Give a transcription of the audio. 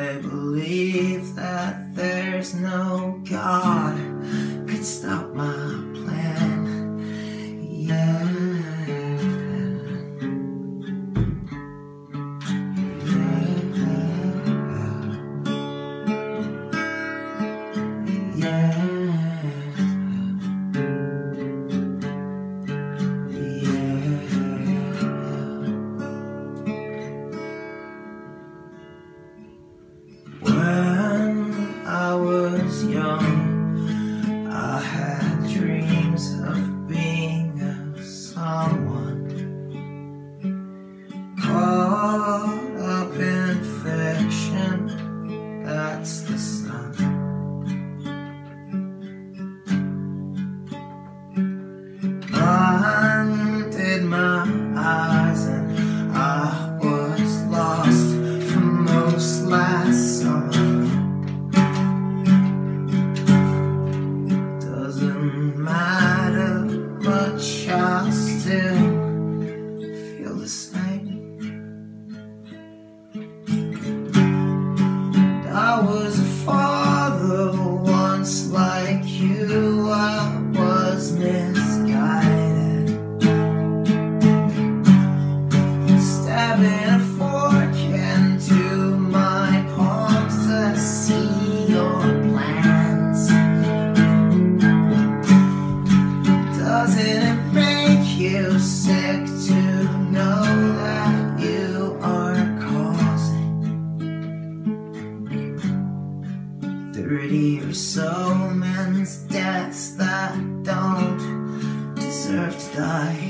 I believe that there's no God could stop my plan. Yeah. When I was young, I had dreams of being someone caught up in fiction. That's the sun. Blinded my eyes and I was lost for most last summer. Doesn't matter much, I still feel the same. And I was a father once like you. I was misguided, stabbing a fork into my palms to see your plans. Doesn't it make you sick to know that you are causing 30 or so men's deaths that don't deserve to die?